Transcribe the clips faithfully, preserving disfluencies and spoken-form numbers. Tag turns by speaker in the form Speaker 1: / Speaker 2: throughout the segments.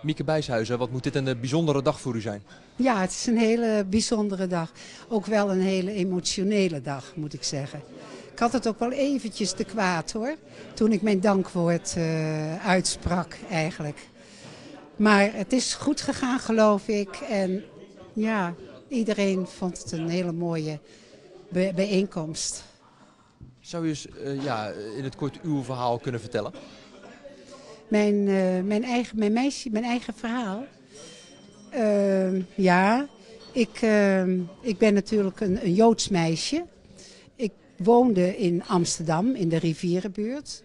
Speaker 1: Mieke Bijshuizen, wat moet dit een bijzondere dag voor u zijn?
Speaker 2: Ja, het is een hele bijzondere dag. Ook wel een hele emotionele dag, moet ik zeggen. Ik had het ook wel eventjes te kwaad hoor, toen ik mijn dankwoord uh, uitsprak eigenlijk. Maar het is goed gegaan geloof ik. En ja, iedereen vond het een hele mooie be- bijeenkomst.
Speaker 1: Zou u eens uh, ja, in het kort uw verhaal kunnen vertellen?
Speaker 2: Mijn, uh, mijn, eigen, mijn, meisje, mijn eigen verhaal? Uh, ja, ik, uh, ik ben natuurlijk een, een Joods meisje. Ik woonde in Amsterdam, in de rivierenbuurt.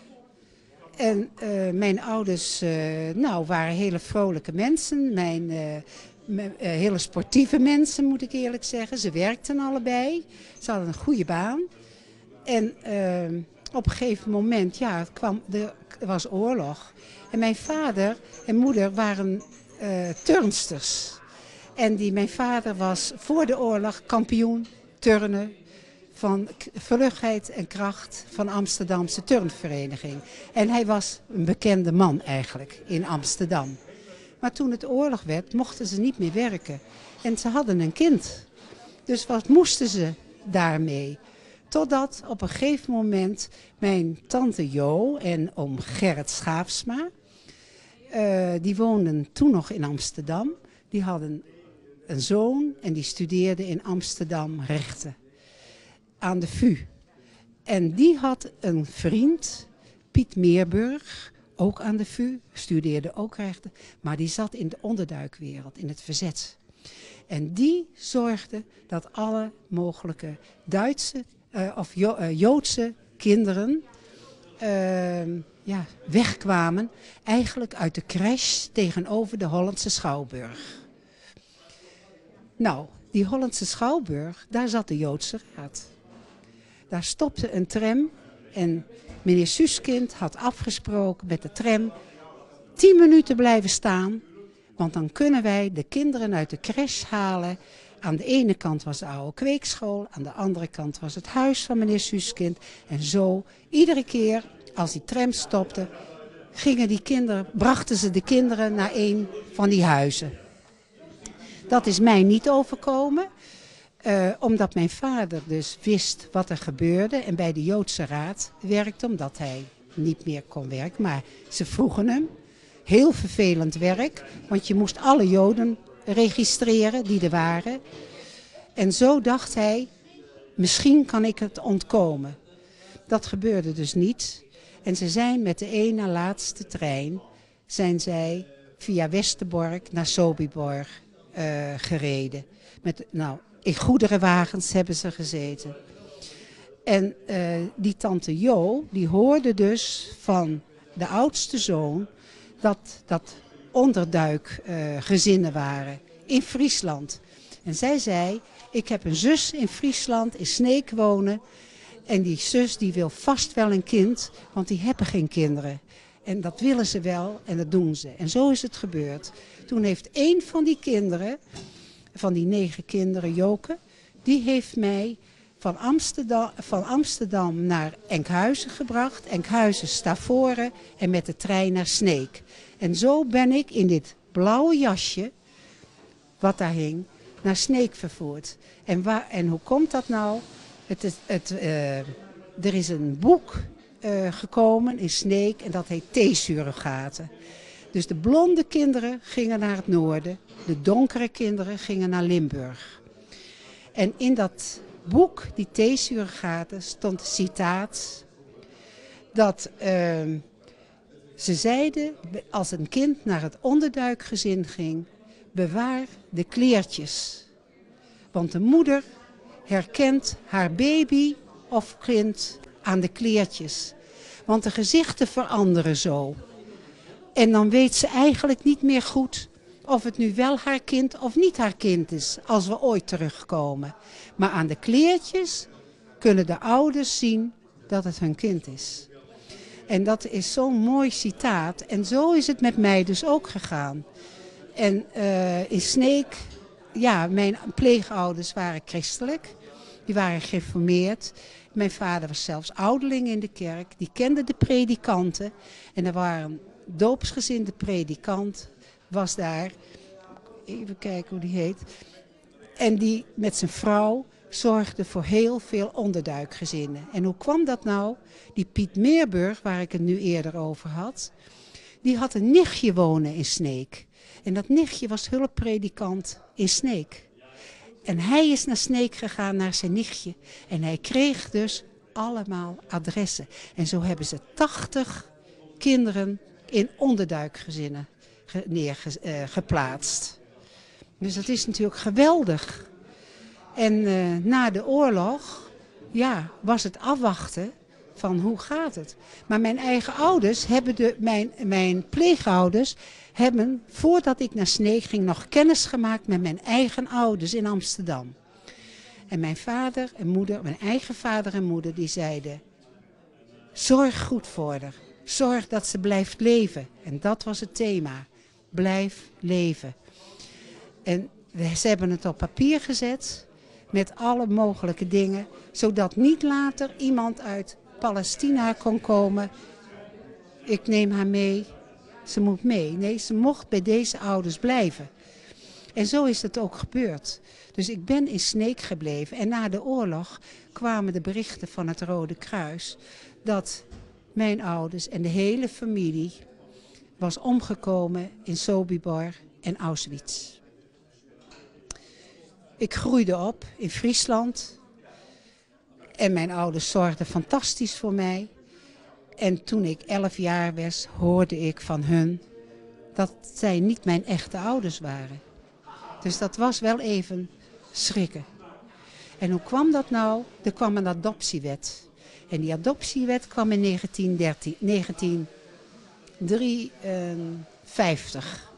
Speaker 2: En uh, mijn ouders uh, nou, waren hele vrolijke mensen. Mijn, uh, me, uh, hele sportieve mensen, moet ik eerlijk zeggen. Ze werkten allebei. Ze hadden een goede baan. En uh, op een gegeven moment, ja, het kwam, er was oorlog. En mijn vader en moeder waren uh, turnsters. En die, mijn vader was voor de oorlog kampioen turnen van vlugheid en kracht van Amsterdamse turnvereniging. En hij was een bekende man eigenlijk in Amsterdam. Maar toen het oorlog werd, mochten ze niet meer werken. En ze hadden een kind. Dus wat moesten ze daarmee? Totdat op een gegeven moment mijn tante Jo en oom Gerrit Schaafsma, uh, die woonden toen nog in Amsterdam. Die hadden een zoon en die studeerde in Amsterdam rechten. Aan de V U. En die had een vriend, Piet Meerburg, ook aan de V U, studeerde ook rechten. Maar die zat in de onderduikwereld, in het verzet. En die zorgde dat alle mogelijke Duitse uh, of jo uh, Joodse kinderen uh, ja, wegkwamen. Eigenlijk uit de crash tegenover de Hollandse Schouwburg. Nou, die Hollandse Schouwburg, daar zat de Joodse Raad. Daar stopte een tram en meneer Suskind had afgesproken met de tram tien minuten blijven staan. Want dan kunnen wij de kinderen uit de crash halen. Aan de ene kant was de oude kweekschool, aan de andere kant was het huis van meneer Suskind. En zo, iedere keer als die tram stopte, gingen die kinderen, brachten ze de kinderen naar een van die huizen. Dat is mij niet overkomen. Uh, omdat mijn vader dus wist wat er gebeurde en bij de Joodse Raad werkte, omdat hij niet meer kon werken. Maar ze vroegen hem, heel vervelend werk, want je moest alle Joden registreren die er waren. En zo dacht hij, misschien kan ik het ontkomen. Dat gebeurde dus niet. En ze zijn met de ene laatste trein, zijn zij via Westerbork naar Sobibor uh, gereden. Met, nou, in goederenwagens hebben ze gezeten. En uh, die tante Jo, die hoorde dus van de oudste zoon dat dat onderduikgezinnen uh, waren in Friesland. En zij zei, ik heb een zus in Friesland, in Sneek wonen. En die zus die wil vast wel een kind, want die hebben geen kinderen. En dat willen ze wel en dat doen ze. En zo is het gebeurd. Toen heeft één van die kinderen, van die negen kinderen, Joke, die heeft mij van Amsterdam, van Amsterdam naar Enkhuizen gebracht. Enkhuizen, Stavoren en met de trein naar Sneek. En zo ben ik in dit blauwe jasje, wat daar hing, naar Sneek vervoerd. En, waar, en hoe komt dat nou? Het, het, het, uh, er is een boek uh, gekomen in Sneek en dat heet Theesurrogaten. Dus de blonde kinderen gingen naar het noorden, de donkere kinderen gingen naar Limburg. En in dat boek, die Theesurrogaten, stond een citaat dat uh, ze zeiden, als een kind naar het onderduikgezin ging, bewaar de kleertjes. Want de moeder herkent haar baby of kind aan de kleertjes. Want de gezichten veranderen zo. En dan weet ze eigenlijk niet meer goed of het nu wel haar kind of niet haar kind is, als we ooit terugkomen. Maar aan de kleertjes kunnen de ouders zien dat het hun kind is. En dat is zo'n mooi citaat. En zo is het met mij dus ook gegaan. En uh, in Sneek, ja, mijn pleegouders waren christelijk. Die waren gereformeerd. Mijn vader was zelfs ouderling in de kerk. Die kende de predikanten. En er waren doopsgezinde predikant was daar. Even kijken hoe die heet. En die met zijn vrouw zorgde voor heel veel onderduikgezinnen. En hoe kwam dat nou? Die Piet Meerburg, waar ik het nu eerder over had, die had een nichtje wonen in Sneek. En dat nichtje was hulppredikant in Sneek. En hij is naar Sneek gegaan, naar zijn nichtje. En hij kreeg dus allemaal adressen. En zo hebben ze tachtig kinderen in onderduikgezinnen neergeplaatst. Dus dat is natuurlijk geweldig. En uh, na de oorlog, ja, was het afwachten van hoe gaat het. Maar mijn eigen ouders, hebben de, mijn, mijn pleegouders, hebben voordat ik naar Sneek ging nog kennis gemaakt met mijn eigen ouders in Amsterdam. En mijn vader en moeder, mijn eigen vader en moeder, die zeiden, zorg goed voor haar. Zorg dat ze blijft leven. En dat was het thema. Blijf leven. En ze hebben het op papier gezet met alle mogelijke dingen, zodat niet later iemand uit Palestina kon komen. Ik neem haar mee. Ze moet mee. Nee, ze mocht bij deze ouders blijven. En zo is het ook gebeurd. Dus ik ben in Sneek gebleven. En na de oorlog kwamen de berichten van het Rode Kruis dat mijn ouders en de hele familie was omgekomen in Sobibor en Auschwitz. Ik groeide op in Friesland. En mijn ouders zorgden fantastisch voor mij. En toen ik elf jaar was, hoorde ik van hun dat zij niet mijn echte ouders waren. Dus dat was wel even schrikken. En hoe kwam dat nou? Er kwam een adoptiewet. En die adoptiewet kwam in negentien drieënvijftig.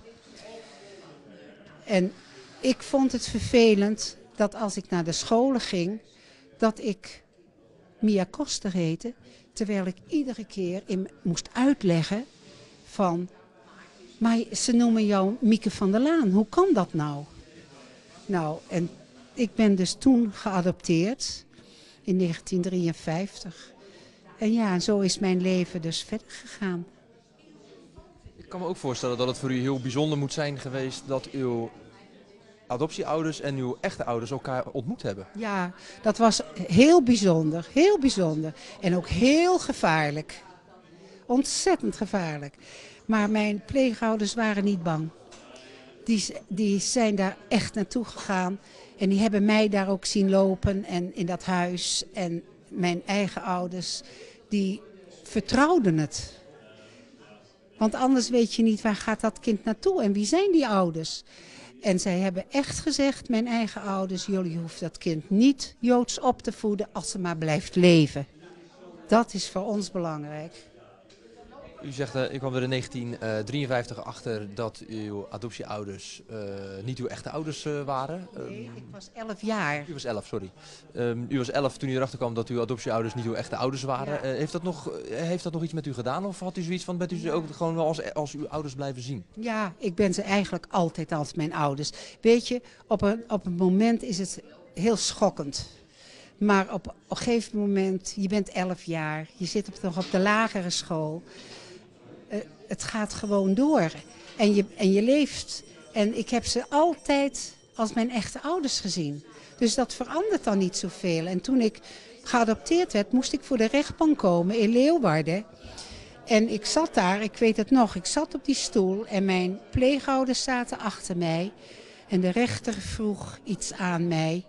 Speaker 2: En ik vond het vervelend dat als ik naar de scholen ging, dat ik Mia Koster heette, terwijl ik iedere keer in, moest uitleggen van, maar ze noemen jou Mieke van der Laan, hoe kan dat nou? Nou, en ik ben dus toen geadopteerd in negentien drieënvijftig. En ja, zo is mijn leven dus verder gegaan.
Speaker 1: Ik kan me ook voorstellen dat het voor u heel bijzonder moet zijn geweest dat uw adoptieouders en uw echte ouders elkaar ontmoet hebben.
Speaker 2: Ja, dat was heel bijzonder, heel bijzonder. En ook heel gevaarlijk. Ontzettend gevaarlijk. Maar mijn pleegouders waren niet bang. Die, die zijn daar echt naartoe gegaan. En die hebben mij daar ook zien lopen en in dat huis. En mijn eigen ouders, die vertrouwden het. Want anders weet je niet, waar gaat dat kind naartoe en wie zijn die ouders? En zij hebben echt gezegd, mijn eigen ouders, jullie hoeven dat kind niet Joods op te voeden als ze maar blijft leven. Dat is voor ons belangrijk.
Speaker 1: U zegt, uh, ik kwam er in negentien drieënvijftig achter dat uw adoptieouders uh, niet uw echte ouders uh, waren.
Speaker 2: Nee, ik was elf jaar.
Speaker 1: U was elf, sorry. Um, u was elf toen u erachter kwam dat uw adoptieouders niet uw echte ouders waren.
Speaker 2: Ja.
Speaker 1: Uh, heeft, dat nog, uh, heeft dat nog iets met u gedaan of had u zoiets van, bent u ze ook gewoon wel als, als uw ouders blijven zien?
Speaker 2: Ja, ik ben ze eigenlijk altijd als mijn ouders. Weet je, op een, op een moment is het heel schokkend. Maar op een gegeven moment, je bent elf jaar, je zit op, nog op de lagere school. Uh, het gaat gewoon door. En je, en je leeft. En ik heb ze altijd als mijn echte ouders gezien. Dus dat verandert dan niet zoveel. En toen ik geadopteerd werd, moest ik voor de rechtbank komen in Leeuwarden. En ik zat daar, ik weet het nog, ik zat op die stoel en mijn pleegouders zaten achter mij. En de rechter vroeg iets aan mij,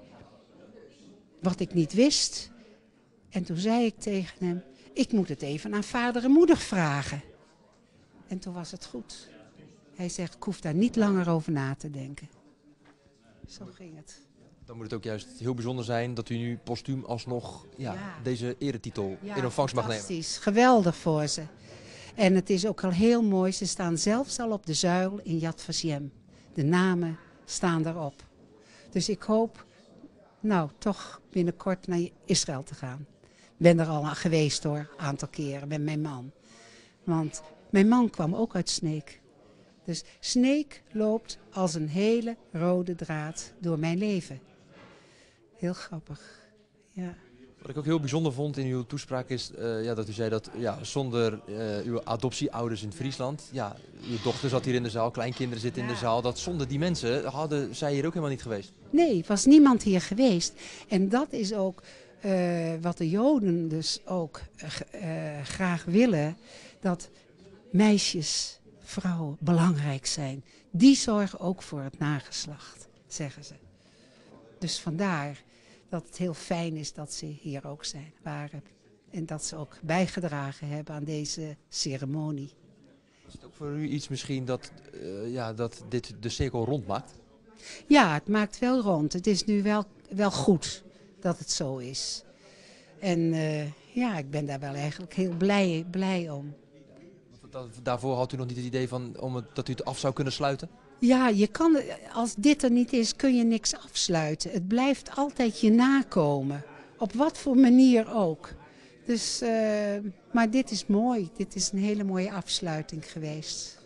Speaker 2: wat ik niet wist. En toen zei ik tegen hem, ik moet het even aan vader en moeder vragen. En toen was het goed. Hij zegt, ik hoef daar niet langer over na te denken. Zo ging het.
Speaker 1: Dan moet het ook juist heel bijzonder zijn dat u nu postuum alsnog ja, ja. deze eretitel
Speaker 2: ja,
Speaker 1: in ontvangst mag nemen.
Speaker 2: Fantastisch, geweldig voor ze. En het is ook al heel mooi, ze staan zelfs al op de zuil in Yad Vashem. De namen staan daarop. Dus ik hoop, nou, toch binnenkort naar Israël te gaan. Ik ben er al aan geweest hoor, een aantal keren met mijn man. Want mijn man kwam ook uit Sneek. Dus Sneek loopt als een hele rode draad door mijn leven. Heel grappig, ja.
Speaker 1: Wat ik ook heel bijzonder vond in uw toespraak is uh, ja, dat u zei dat ja, zonder uh, uw adoptieouders in Friesland, ja, uw dochter zat hier in de zaal, kleinkinderen zitten in de zaal, dat zonder die mensen hadden zij hier ook helemaal niet geweest.
Speaker 2: Nee, was niemand hier geweest. En dat is ook uh, wat de Joden dus ook uh, graag willen, dat meisjes, vrouwen belangrijk zijn. Die zorgen ook voor het nageslacht, zeggen ze. Dus vandaar dat het heel fijn is dat ze hier ook zijn, waren. En dat ze ook bijgedragen hebben aan deze ceremonie.
Speaker 1: Is het ook voor u iets misschien dat, uh, ja, dat dit de cirkel rond maakt?
Speaker 2: Ja, het maakt wel rond. Het is nu wel, wel goed dat het zo is. En uh, ja, ik ben daar wel eigenlijk heel blij, blij om.
Speaker 1: Daarvoor had u nog niet het idee van om het, dat u het af zou kunnen sluiten?
Speaker 2: Ja, je kan, als dit er niet is, kun je niks afsluiten. Het blijft altijd je nakomen. Op wat voor manier ook. Dus, uh, maar dit is mooi. Dit is een hele mooie afsluiting geweest.